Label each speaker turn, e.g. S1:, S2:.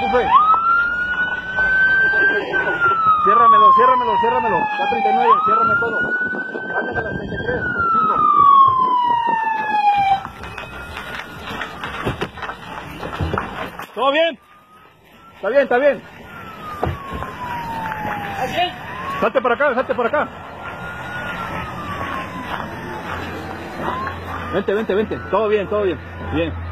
S1: cumple. Ciérramelo, ciérramelo, ciérramelo. Va a 39, ciérrame todo. Antes de las 33, 5. ¿Todo bien? Está bien, está bien.
S2: ¿Está bien?
S1: Salte para acá, salte para acá. Vente, vente, vente. Todo bien, todo bien. Bien.